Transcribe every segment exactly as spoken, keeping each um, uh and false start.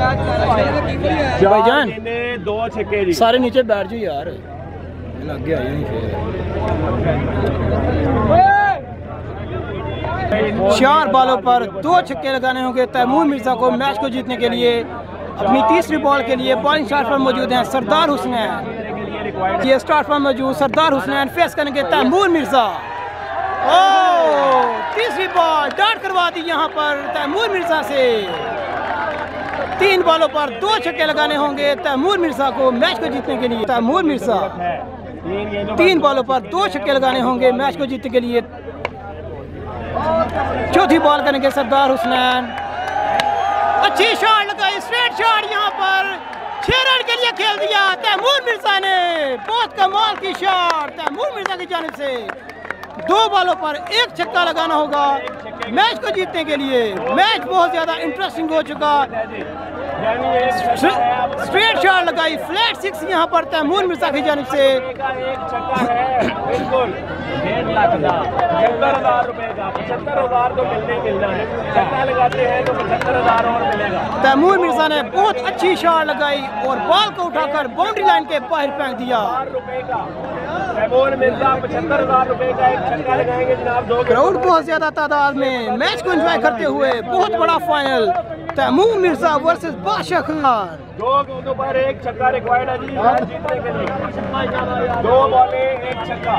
भाईजान दो छक्के जी, सारे नीचे बैठ जाओ यार, लग गया चार बालों पर दो छक्के लगाने होंगे तैमूर मिर्जा को मैच को जीतने के लिए। अपनी तीसरी बॉल के लिए बॉलिंग स्टार्ट पर मौजूद हैं सरदार हुसनैन। ये स्टार्ट पर मौजूद सरदार हुसनैन फेस करेंगे तैमूर मिर्जा। ओ तीसरी बॉल डाट करवा दी यहाँ पर तैमूर मिर्जा से। तीन बॉलों पर दो छक्के लगाने होंगे तैमूर मिर्जा को मैच को जीतने के लिए। तैमूर मिर्जा तीन बॉलों पर दो छक्के लगाने होंगे मैच को जीतने के लिए। चौथी बॉल करेंगे सरदार हुसनैन। अच्छी शॉट लगाई, स्ट्रेट शॉट यहाँ पर छह रन के लिए खेल दिया तैमूर मिर्जा ने। बहुत कमाल की शॉट तैमूर मिर्जा की जानिब से। दो बॉलों पर एक छक्का लगाना होगा मैच को जीतने के लिए। मैच बहुत ज्यादा इंटरेस्टिंग हो चुका। स्ट्रेट शॉट लगाई, फ्लैट सिक्स यहाँ पर तैमूर मिर्जा की जानिब से। डेढ़ लाख का पचहत्तर हजार रुपए का, पचहत्तर हजार तो मिलने मिलना है। छक्का लगाते हैं तो पचहत्तर हजार और मिलेगा। तैमूर मिर्जा ने बहुत अच्छी शॉट लगाई और बॉल को उठाकर बाउंड्री लाइन के बाहर फेंक दिया। रुपए का तैमूर मिर्जा पचहत्तर हजार रुपए का एक छक्का लगाएंगे जनाब। दो क्राउड बहुत ज्यादा तादाद में मैच को एंजॉय करते हुए बहुत बड़ा फाइनल तैमूर मिर्जा वर्सेस बादशाह खान। दो गेंदों पर एक छक्का रिक्वायर्ड है जी मैच जीतने के लिए। दो बॉलें एक छक्का,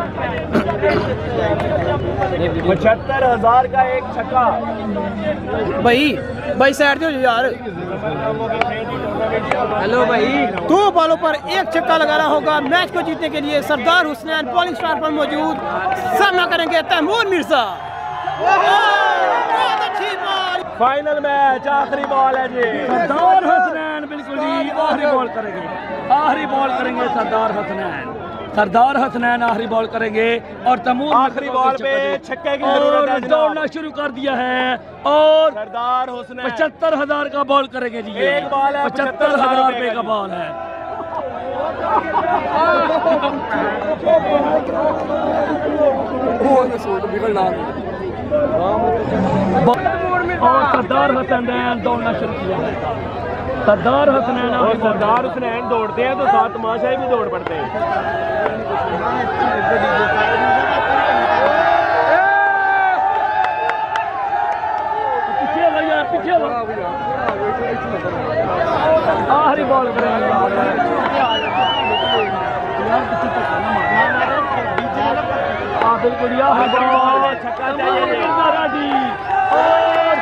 पचहत्तर हजार का एक छक्का। भाई भाई साइड दो यार। हेलो भाई। दो बॉलों पर एक छक्का लगाना होगा मैच को जीतने के लिए। सरदार हुसनैन बॉलिंग स्टार पर मौजूद, सामना करेंगे तैमूर मिर्जा। बहुत अच्छी बॉल। फाइनल मैच आखिरी बॉल है जी। सरदार हुसनैन बिल्कुल जी आखिरी बॉल करेंगे, आखिरी बॉल करेंगे सरदार हुसनैन। सरदार हुसनैन आखिरी बॉल करेंगे और तैमूर आखिरी बॉल पे छक्के की जरूरत है। दौड़ना शुरू कर दिया है और सरदार हुसनैन पचहत्तर हजार का बॉल करेंगे जी। एक बॉल है, पचहत्तर हजार रुपए का बॉल है। और सरदार हुसनैन दौड़ना शुरू किया है। सरदार हुसनैन और सरदार हुसनैन दौड़ते हैं तो साथ तमाशाई भी दौड़ पड़ते हैं। पीछे भैया पीछे आखिरी बॉल करेंगे। बिल्कुल छक्का चाहिए और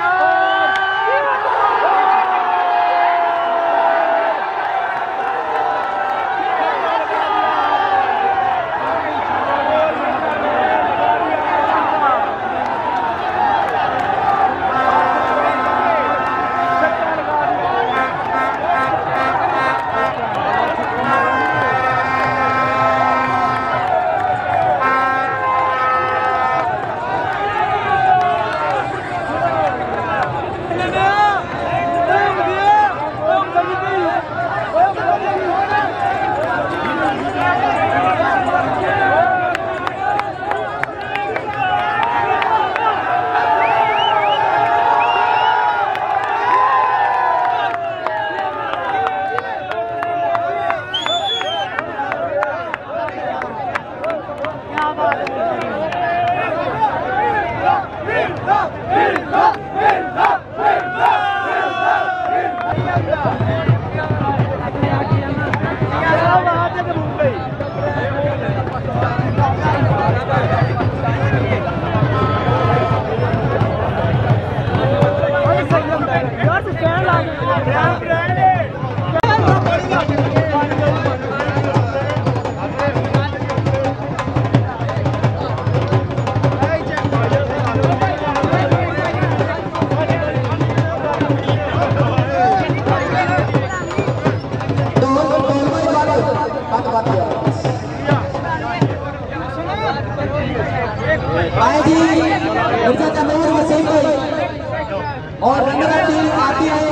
और रनर टीम आती है।